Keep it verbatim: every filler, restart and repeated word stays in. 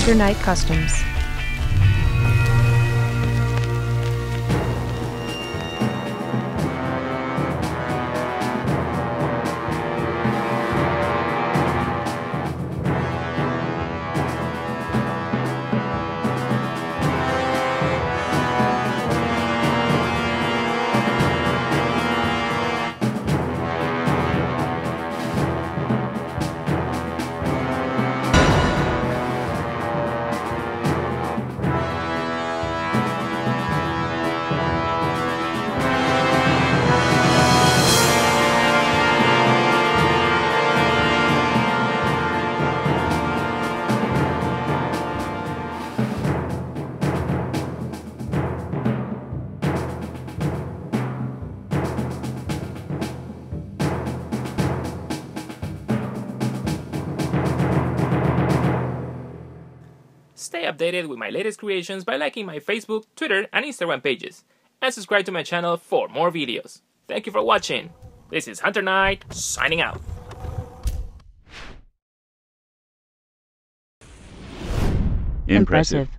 Hunter Knight Customs. Stay updated with my latest creations by liking my Facebook, Twitter, and Instagram pages, and subscribe to my channel for more videos. Thank you for watching. This is Hunter Knight, signing out. Impressive.